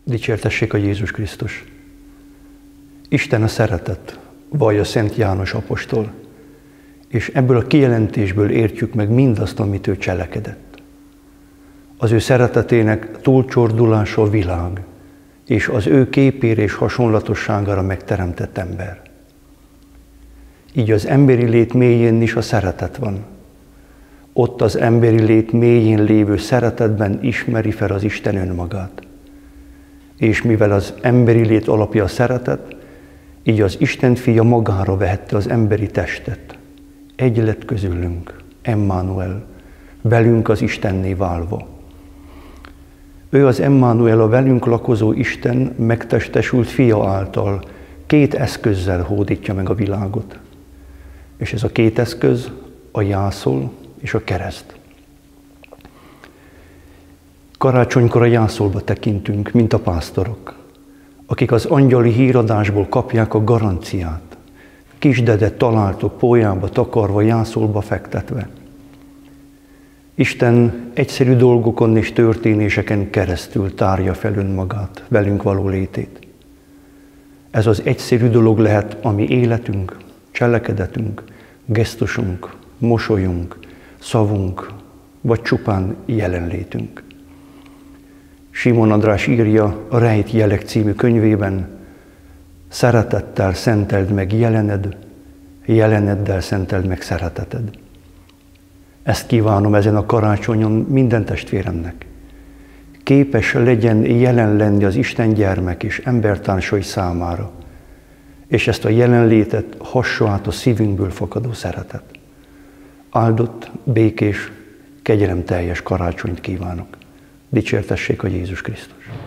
Dicsértessék a Jézus Krisztus! Isten a szeretet, vallja Szent János apostol, és ebből a kijelentésből értjük meg mindazt, amit ő cselekedett. Az ő szeretetének túlcsordulása a világ, és az ő képére és hasonlatosságára megteremtett ember. Így az emberi lét mélyén is a szeretet van. Ott az emberi lét mélyén lévő szeretetben ismeri fel az Isten önmagát. És mivel az emberi lét alapja a szeretet, így az Isten fia magára vehette az emberi testet. Egy lett közülünk, Emmanuel, velünk az Istenné válva. Ő az Emmanuel, a velünk lakozó Isten megtestesült fia által két eszközzel hódítja meg a világot. És ez a két eszköz a jászol és a kereszt. Karácsonykor a jászolba tekintünk, mint a pásztorok, akik az angyali híradásból kapják a garanciát. Kisdedet találtok pólyába takarva, jászolba fektetve. Isten egyszerű dolgokon és történéseken keresztül tárja fel önmagát, velünk való létét. Ez az egyszerű dolog lehet a mi életünk, cselekedetünk, gesztusunk, mosolyunk, szavunk, vagy csupán jelenlétünk. Simon András írja a Rejt jelek című könyvében: szeretettel szenteld meg jelened, jeleneddel szenteld meg szereteted. Ezt kívánom ezen a karácsonyon minden testvéremnek. Képes legyen jelen lenni az Isten gyermek és embertársai számára, és ezt a jelenlétet hassa át a szívünkből fakadó szeretet. Áldott, békés, kegyelemteljes karácsonyt kívánok. Dicsértessék a Jézus Krisztus!